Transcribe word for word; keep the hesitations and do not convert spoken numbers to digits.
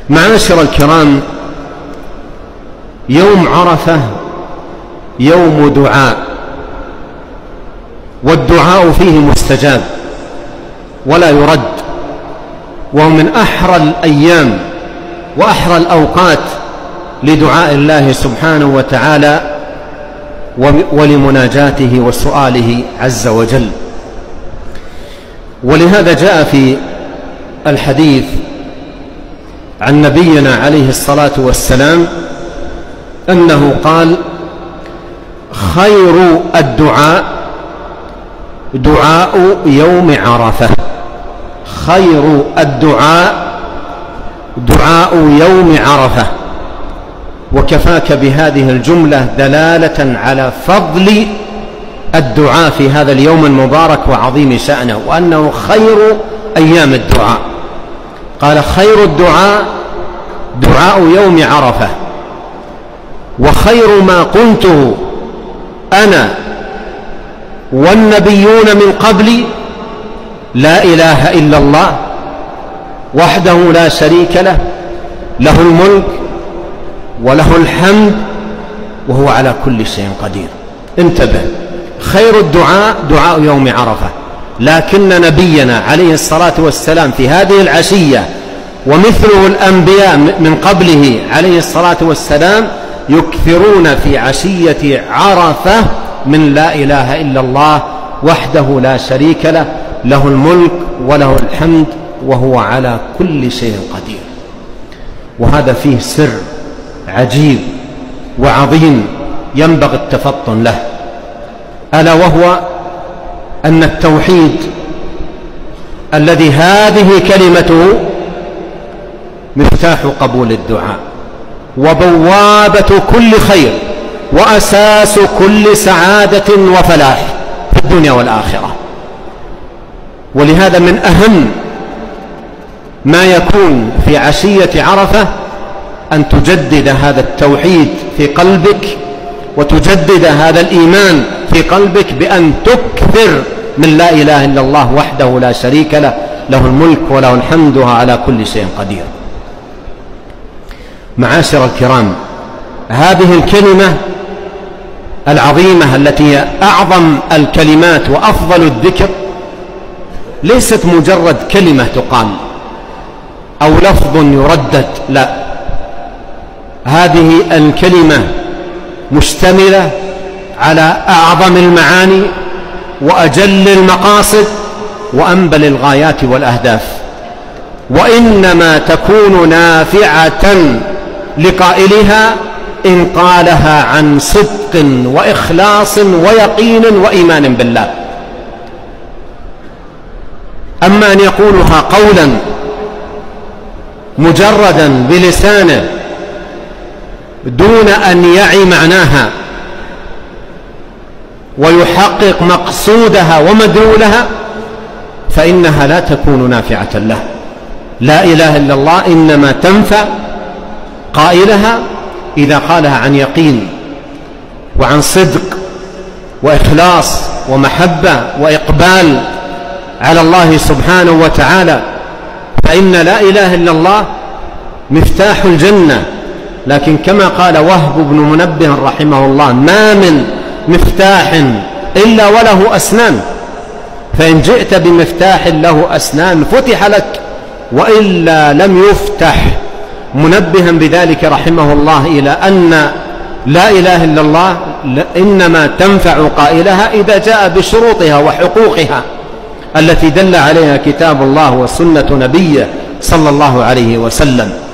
معاشر الكرام، يوم عرفة يوم دعاء، والدعاء فيه مستجاب ولا يرد، وهو من أحرى الأيام وأحرى الأوقات لدعاء الله سبحانه وتعالى ولمناجاته وسؤاله عز وجل. ولهذا جاء في الحديث عن نبينا عليه الصلاة والسلام أنه قال: خير الدعاء دعاء يوم عرفة. خير الدعاء دعاء يوم عرفة. وكفاك بهذه الجملة دلالة على فضل الدعاء في هذا اليوم المبارك وعظيم شأنه، وأنه خير أيام الدعاء. قال: خير الدعاء دعاء يوم عرفة، وخير ما قلته أنا والنبيون من قبلي لا إله إلا الله وحده لا شريك له، له الملك وله الحمد وهو على كل شيء قدير. انتبه، خير الدعاء دعاء يوم عرفة، لكن نبينا عليه الصلاة والسلام في هذه العشية ومثله الأنبياء من قبله عليه الصلاة والسلام يكثرون في عشية عرفة من لا إله إلا الله وحده لا شريك له، له الملك وله الحمد وهو على كل شيء قدير. وهذا فيه سر عجيب وعظيم ينبغي التفطن له، ألا وهو أن التوحيد الذي هذه كلمته مفتاح قبول الدعاء وبوابة كل خير وأساس كل سعادة وفلاح في الدنيا والآخرة. ولهذا من أهم ما يكون في عشية عرفة أن تجدد هذا التوحيد في قلبك، وتجدد هذا الإيمان في قلبك بأن تكثر من لا إله إلا الله وحده لا شريك له، له الملك وله الحمد على كل شيء قدير. معاشر الكرام، هذه الكلمة العظيمة التي هي أعظم الكلمات وأفضل الذكر ليست مجرد كلمة تقال أو لفظ يردد، لا، هذه الكلمة مشتملة على أعظم المعاني وأجل المقاصد وأنبل الغايات والأهداف، وإنما تكون نافعة لقائلها إن قالها عن صدق وإخلاص ويقين وإيمان بالله. أما أن يقولها قولا مجردا بلسانه دون أن يعي معناها ويحقق مقصودها ومدلولها فإنها لا تكون نافعة له. لا إله إلا الله إنما تنفع قائلها إذا قالها عن يقين وعن صدق وإخلاص ومحبة وإقبال على الله سبحانه وتعالى، فإن لا إله إلا الله مفتاح الجنة. لكن كما قال وهب بن منبه رحمه الله: ما من مفتاح إلا وله أسنان، فإن جئت بمفتاح له أسنان فتح لك، وإلا لم يفتح، منبها بذلك رحمه الله إلى أن لا إله إلا الله إنما تنفع قائلها إذا جاء بشروطها وحقوقها التي دل عليها كتاب الله وسنة نبيه صلى الله عليه وسلم.